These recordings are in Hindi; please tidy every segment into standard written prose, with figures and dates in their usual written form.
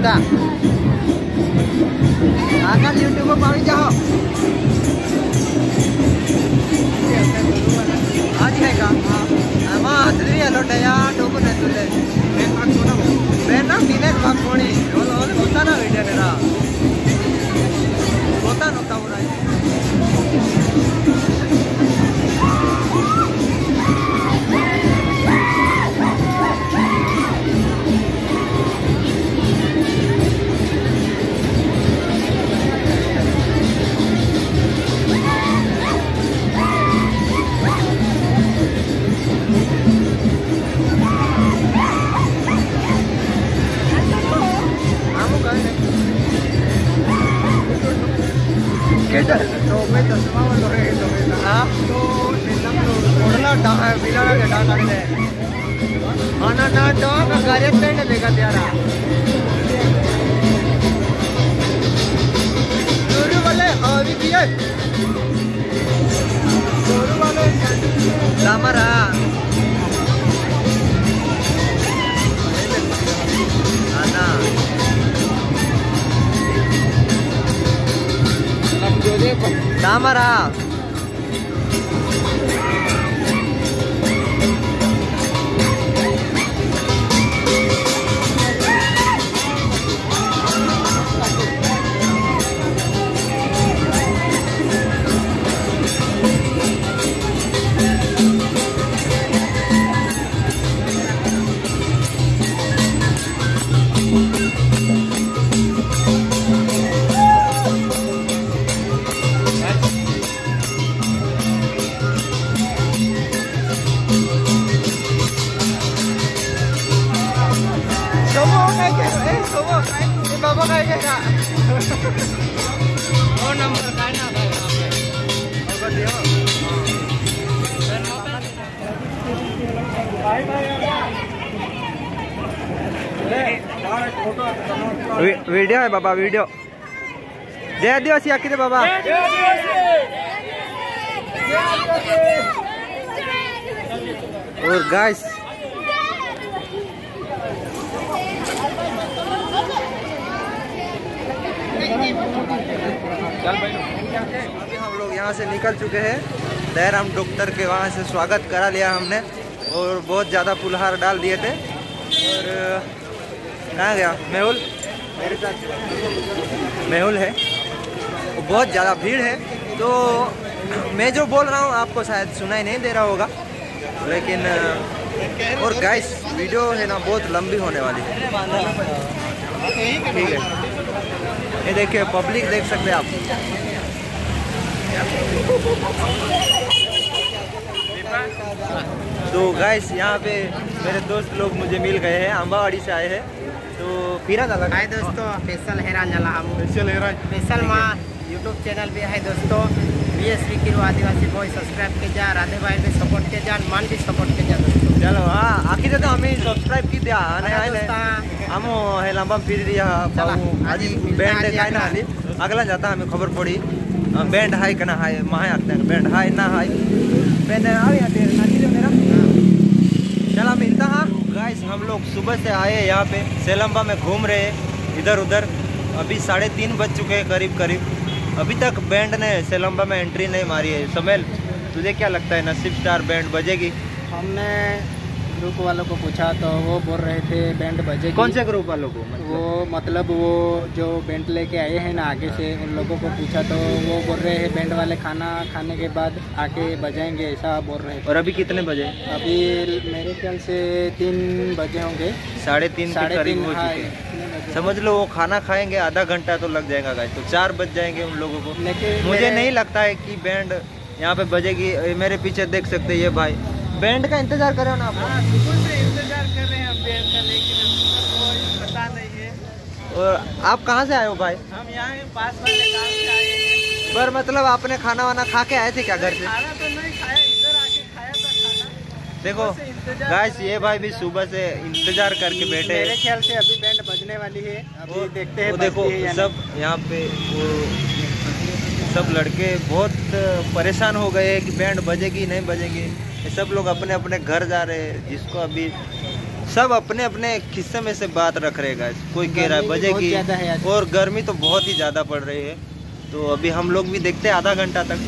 का आकर यूट्यूब को पावी जाओ आज है का आमा हजरी लोटे या टोको ने तुले मैं ना दिनेश भागोणी ओले होता ना वीडियो ने ना होता नता हो रहा है Damara. बाबा काय काय का वो नंबर काय ना भाई ओके दियो वीडियो है बाबा वीडियो जय आदिवासी आखिर बाबा और गाइस अभी हम लोग यहाँ से निकल चुके हैं। दयाराम डॉक्टर के वहाँ से स्वागत करा लिया हमने और बहुत ज़्यादा पुलहार डाल दिए थे। और कहाँ गया मेहुल, मेरे साथ मेहुल है, बहुत ज़्यादा भीड़ है। तो मैं जो बोल रहा हूँ आपको शायद सुनाई नहीं दे रहा होगा, लेकिन और गाइस वीडियो है ना बहुत लंबी होने वाली है। ठीक है, ये देखिए पब्लिक देख सकते हैं आप। तो गाइस यहाँ पे मेरे दोस्त लोग मुझे मिल गए हैं, अम्बावाड़ी से आए हैं। तो फिरा डाला हाय दोस्तों, स्पेशल हेरा जला हम स्पेशल माँ यूट्यूब चैनल भी है दोस्तों। BSV किरो आदिवासी बॉय सब्सक्राइब के जा, राधे भाई भी सपोर्ट के जा, मान भी सपोर्ट के जा दोस्तों। चलो हाँ आखिर तो हमें सब्सक्राइब की दिया हम है लंबा फिर दिया आज बैंड का ना हाली अगला जाता हमें खबर पड़ी बैंड हाई का ना हाई माहे आते हैं बैंड हाई ना हाई बैंड आ मेरा चला मिलता हाँ गाइस। हम लोग सुबह से आए यहाँ पे सेलम्बा में घूम रहे इधर उधर। अभी 3:30 बज चुके हैं करीब करीब। अभी तक बैंड ने सेलम्बा में एंट्री नहीं मारी है। समेल तुझे क्या लगता है नसीब स्टार बैंड बजेगी? हमने ग्रुप वालों को पूछा तो वो बोल रहे थे बैंड बजेगी। कौन से ग्रुप वालों को? मतलब वो जो बैंड लेके आए हैं ना आगे से, उन लोगों को पूछा तो वो बोल रहे हैं बैंड वाले खाना खाने के बाद आके बजाएंगे, ऐसा बोल रहे हैं। और अभी कितने बजे? अभी मेरे ख्याल से 3 बजे होंगे, 3:30 के करीब हो चुके हैं। समझ लो वो खाना खाएंगे आधा घंटा तो लग जाएगा गाइस, तो 4 बज जाएंगे उन लोगों को। लेकिन मुझे नहीं लगता है कि बैंड यहाँ पे बजेगी। मेरे पीछे देख सकते हैं ये भाई बैंड का इंतजार कर रहे हो ना आप? बिल्कुल से इंतजार कर रहे हैं हम बैंड का, लेकिन कोई पता नहीं है। और आप कहाँ से आए हो भाई? हम यहाँ पास वाले गाँव से आए हैं। पर मतलब आपने खाना वाना खा के आए थे क्या घर से? खाना तो नहीं खाया, इधर आके खाया था खाना। देखो गाइस ये भाई भी सुबह से इंतजार करके बैठे। मेरे ख्याल से अभी बैंड बजने वाली है, अभी देखते हैं। देखो सब यहाँ पे वो सब लड़के बहुत परेशान हो गए कि बैंड बजेगी नहीं बजेगी। सब लोग अपने अपने घर जा रहे हैं। जिसको अभी सब अपने अपने खिस्से में से बात रख रहे हैं। कोई कह रहा है बजेगी, और गर्मी तो बहुत ही ज़्यादा पड़ रही है। तो अभी हम लोग भी देखते हैं आधा घंटा तक।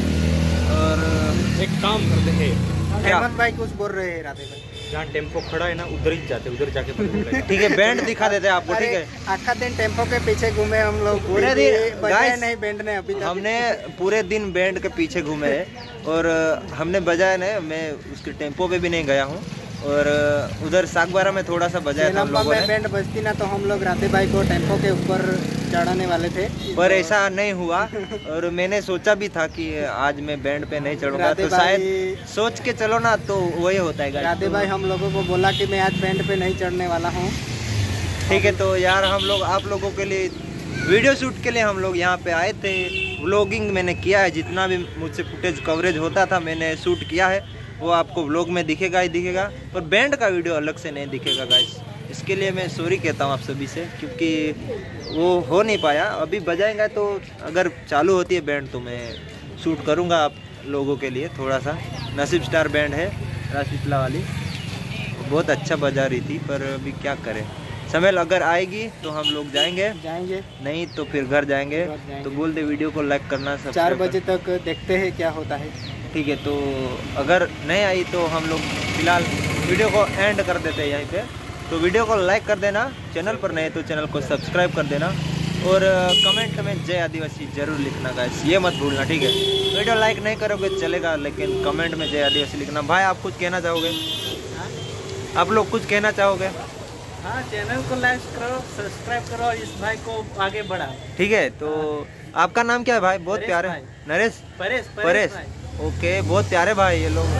और एक काम करते हैं, हेमंत भाई कुछ बोल रहे हैं राधे भाई, जहाँ टेम्पो खड़ा है ना उधर ही जाते, उधर जाके ठीक है, बैंड दिखा देते हैं आपको। ठीक है, आखा दिन टेम्पो के पीछे घूमे हम लोग पूरे दिन। बजाया नहीं बैंड ने अभी तक। हमने पूरे दिन बैंड के पीछे घूमे हैं और हमने बजाया नहीं। मैं उसके टेम्पो पे भी नहीं गया हूँ, और उधर सागबारा में थोड़ा सा बजाया था हम लोगों ने। बैंड बजती ना तो हम लोग राधे भाई को टेम्पो के ऊपर चढ़ाने वाले थे, पर ऐसा नहीं हुआ। और मैंने सोचा भी था कि आज मैं बैंड पे नहीं चढ़ूंगा, तो शायद सोच के चलो ना तो वही होता है। राधे भाई हम लोगों को बोला कि मैं आज बैंड पे नहीं चढ़ने वाला हूँ। ठीक है, तो यार हम लोग आप लोगों के लिए वीडियो शूट के लिए हम लोग यहाँ पे आए थे। व्लॉगिंग मैंने किया है, जितना भी मुझसे फुटेज कवरेज होता था मैंने शूट किया है, वो आपको व्लॉग में दिखेगा ही दिखेगा, पर बैंड का वीडियो अलग से नहीं दिखेगा गाइस। इसके लिए मैं सॉरी कहता हूँ आप सभी से, क्योंकि वो हो नहीं पाया। अभी बजाएंगे तो अगर चालू होती है बैंड तो मैं शूट करूँगा आप लोगों के लिए थोड़ा सा। नसीब स्टार बैंड है राशितला वाली, बहुत अच्छा बजा रही थी, पर अभी क्या करें। समय अगर आएगी तो हम लोग जाएंगे, नहीं तो फिर घर जाएंगे। तो बोल दे वीडियो को लाइक करना, 4 बजे तक देखते हैं क्या होता है। ठीक है, तो अगर नहीं आई तो हम लोग फिलहाल वीडियो को एंड कर देते हैं यहीं पे। तो वीडियो को लाइक कर देना, चैनल पर नहीं तो चैनल को सब्सक्राइब कर देना, और कमेंट में जय आदिवासी जरूर लिखना गाइस, ये मत भूलना। ठीक है, वीडियो लाइक नहीं करोगे चलेगा, लेकिन कमेंट में जय आदिवासी लिखना। भाई आप कुछ कहना चाहोगे? आप लोग कुछ कहना चाहोगे? हाँ, चैनल को लाइक करो, सब्सक्राइब करो और इस भाई को आगे बढ़ाओ। ठीक है, तो आपका नाम क्या है भाई? बहुत प्यारे नरेश, परेश। ओके, बहुत प्यारे भाई ये लोग।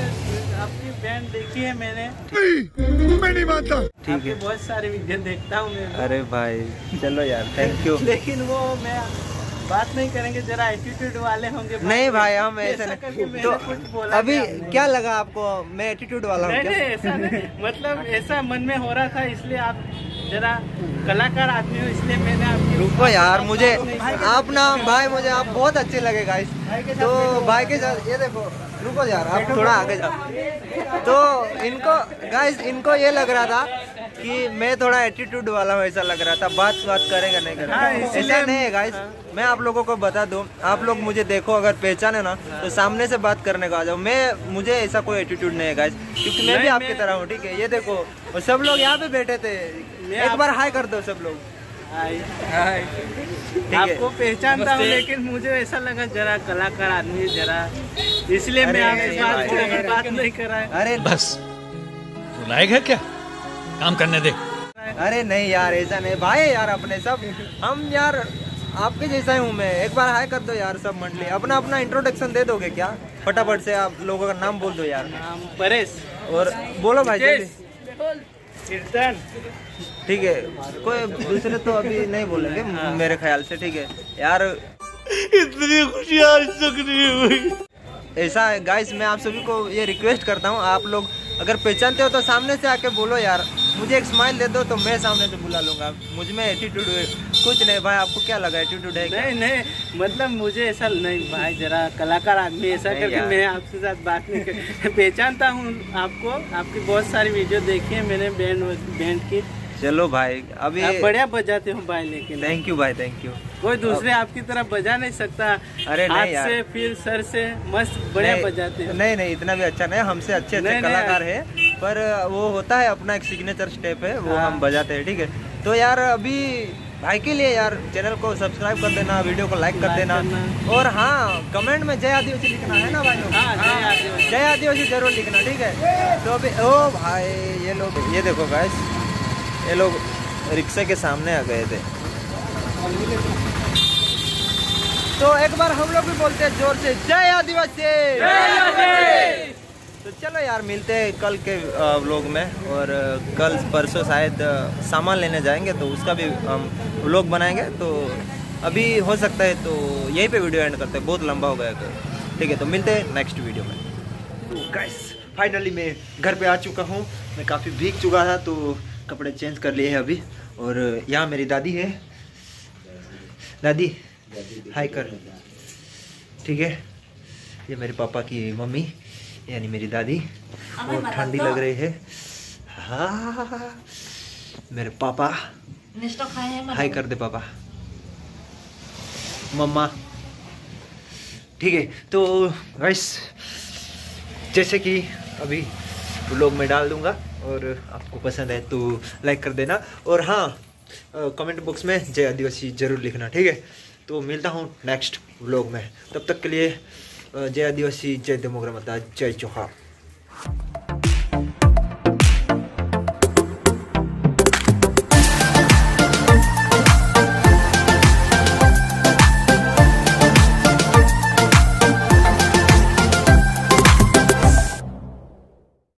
आपकी बैंड देखी है मैंने, मैं नहीं मानता। ठीक है, बहुत सारे वीडियो देखता हूँ मैं। अरे भाई चलो यार, थैंक यू। लेकिन वो मैं बात नहीं करेंगे, जरा एटीट्यूड वाले होंगे। नहीं भाई, हम ऐसा नहीं। तो अभी क्या लगा आपको मैं एटीट्यूड वाला हूँ? नहीं, ऐसा नहीं, मतलब ऐसा मन में हो रहा था, इसलिए आप जरा कलाकार आदमी हो, इसलिए मैंने आपकी। रुको यार, मुझे आप ना भाई, मुझे आप बहुत अच्छे लगे गाइस। तो भाई के साथ ये देखो, रुको यार आप थोड़ा आगे जाओ। तो इनको गाइस, इनको ये लग रहा था कि मैं थोड़ा एटीट्यूड वाला हूँ, ऐसा लग रहा था। बात करेगा नहीं करेगा, ऐसा नहीं है गाइस। मैं आप लोगों को बता दूं, आप लोग मुझे देखो, अगर पहचाने ना तो सामने से बात करने को आ जाओ। मुझे ऐसा कोई एटीट्यूड नहीं है गाइस, क्योंकि मैं भी आपकी तरह हूँ। ठीक है, ये देखो, और सब लोग यहाँ पे बैठे थे, एक बार हाय कर दो सब लोग। हाय। आपको पहचानता हूँ, लेकिन मुझे ऐसा लगा जरा कलाकार आदमी जरा, इसलिए मैं आपसे बात नहीं कर रहा है। अरे बस तू लायक है क्या, काम करने दे। अरे नहीं यार, ऐसा नहीं भाई, यार अपने सब हम यार आपके जैसा ही हूँ मैं। एक बार हाय कर दो यार सब मंडली। अपना अपना इंट्रोडक्शन दे दोगे क्या? फटाफट से आप लोगों का नाम बोल दो यार। परेश। और बोलो भाई जल्दी। कीर्तन। ठीक है, कोई दूसरे तो अभी नहीं बोलेंगे मेरे ख्याल से। ठीक है यार, इतनी खुशी आज तक नहीं हुई। ऐसा है गाइस, मैं आप सभी को ये रिक्वेस्ट करता हूँ, आप लोग अगर पहचानते हो तो सामने से आके बोलो यार। मुझे एक स्माइल दे दो तो मैं सामने से बुला लूंगा। मुझ में एटीट्यूड कुछ नहीं भाई। आपको क्या लगा एटीट्यूड है क्या? नहीं, मतलब मुझे ऐसा नहीं भाई, जरा कलाकार आदमी ऐसा करके मैं आपके साथ बात नहीं कर। पहचानता हूँ आपको, आपकी बहुत सारी वीडियो देखी है मैंने बैंड की। चलो भाई, अभी आप बढ़िया बजाते हो भाई, लेकिन थैंक यू भाई, थैंक यू। कोई दूसरे आपकी तरह बजा नहीं सकता। अरे नहीं यार, से फिर सर से मस्त बढ़िया बजाते हैं। नहीं, इतना भी अच्छा नहीं, हमसे अच्छे कलाकार है, पर वो होता है अपना एक सिग्नेचर स्टेप है, वो हम बजाते हैं। ठीक है, तो यार अभी भाई के लिए यार चैनल को सब्सक्राइब कर देना, वीडियो को लाइक कर देना, और हाँ कमेंट में जय आदिवासी लिखना है ना भाई लोग। जय आदिवासी जरूर लिखना। ठीक है, तो अभी ओ भाई ये लोग, ये देखो गाइस, ये लोग रिक्शे के सामने आ गए थे। तो एक बार हम लोग भी बोलते हैं जोर से, जय आदिवासी। तो चलो यार, मिलते हैं कल के व्लॉग में, और कल परसों शायद सामान लेने जाएंगे तो उसका भी हम व्लॉग बनाएंगे। तो अभी हो सकता है तो यहीं पे वीडियो एंड करते हैं, बहुत लंबा हो गया तो। ठीक है, तो मिलते हैं नेक्स्ट वीडियो में। तो गाइस फाइनली मैं घर पे आ चुका हूँ। मैं काफ़ी भीग चुका था तो कपड़े चेंज कर लिए हैं अभी। और यहाँ मेरी दादी है, दादी हाय कर। ठीक है, ये मेरे पापा की मम्मी यानी मेरी दादी। और ठंडी लग रही है, हाँ मेरे पापा हाय कर दे पापा मम्मा। ठीक है तो गाइस जैसे कि अभी व्लॉग में डाल दूंगा और आपको पसंद है तो लाइक कर देना और हाँ कमेंट बॉक्स में जय आदिवासी जरूर लिखना। ठीक है तो मिलता हूँ नेक्स्ट व्लॉग में, तब तक के लिए जय आदिवासी, जय देमोग्राम, जय चोखा।